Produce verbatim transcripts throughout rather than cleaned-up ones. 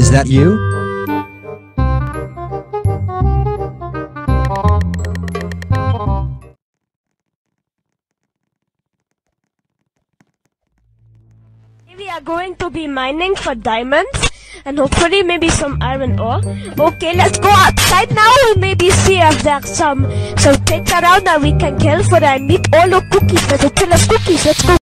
Is that you? We are going to be mining for diamonds and hopefully maybe some iron ore. Okay, let's go outside now and maybe see if there's some some pigs around that we can kill for I need all the cookies. There's a kill of cookies. Let's go.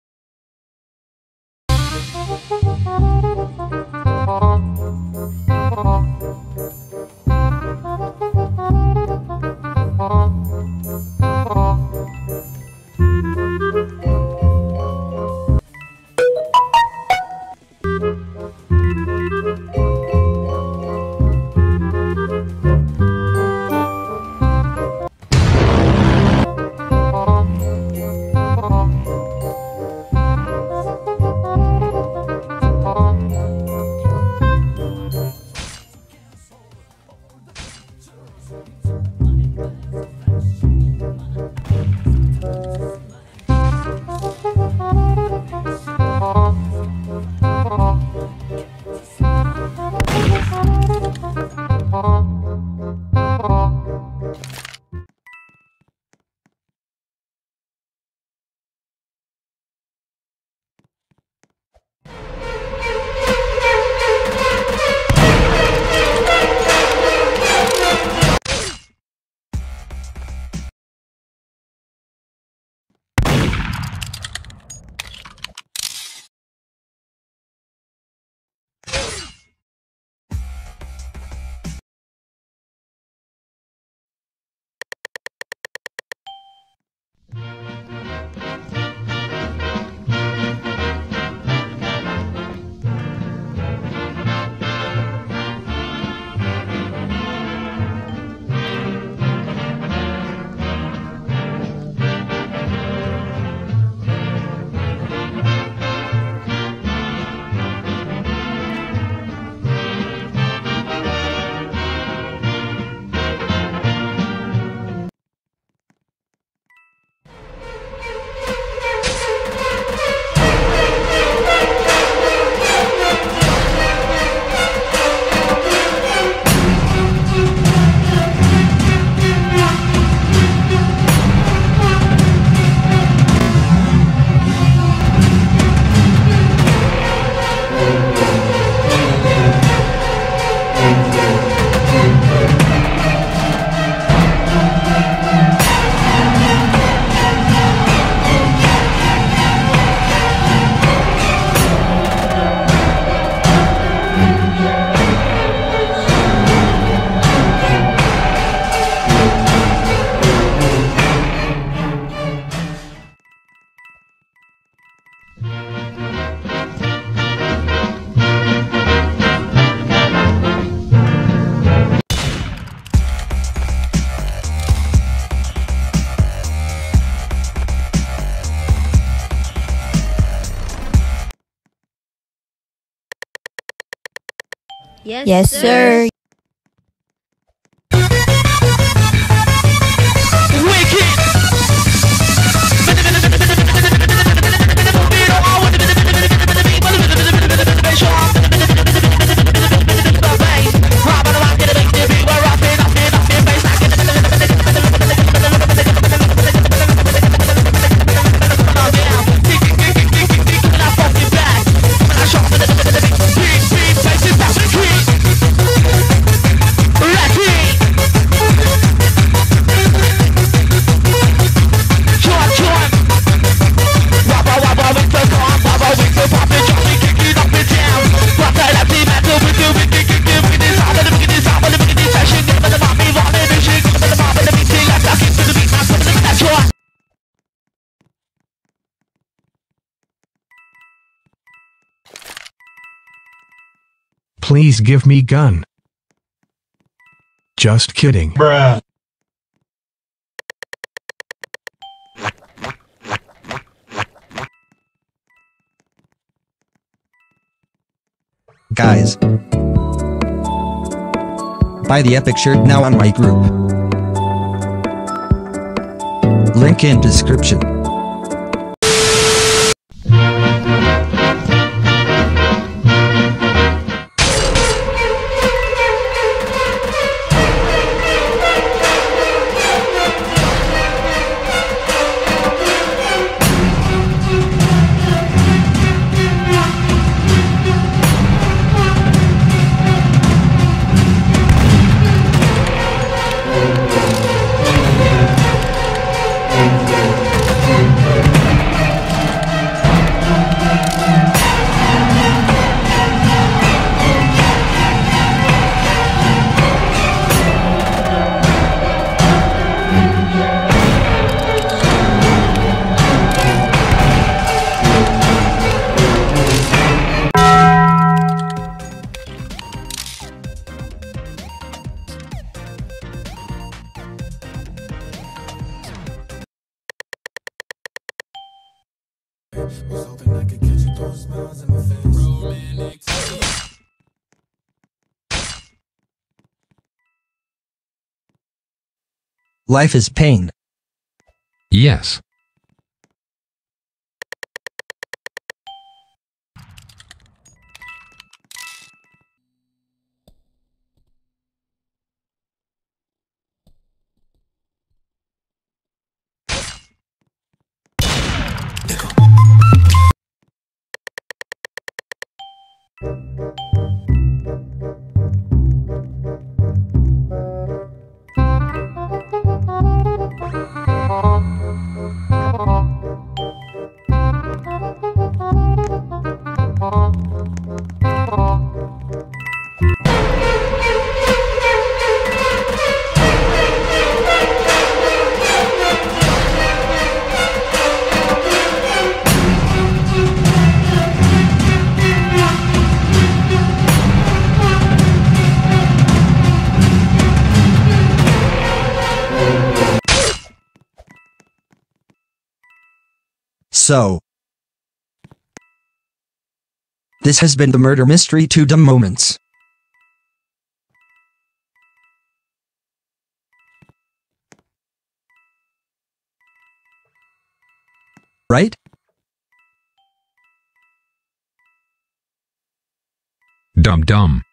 Yes, yes sir. sir. Please give me gun. Just kidding. Bruh. Guys, buy the epic shirt now on my group. Link in description. Was hoping I could catch you throwing smiles in my face. Romantic. Life is pain. Yes. So, this has been the Murder Mystery Two Dumb Moments. Right? Dum dum.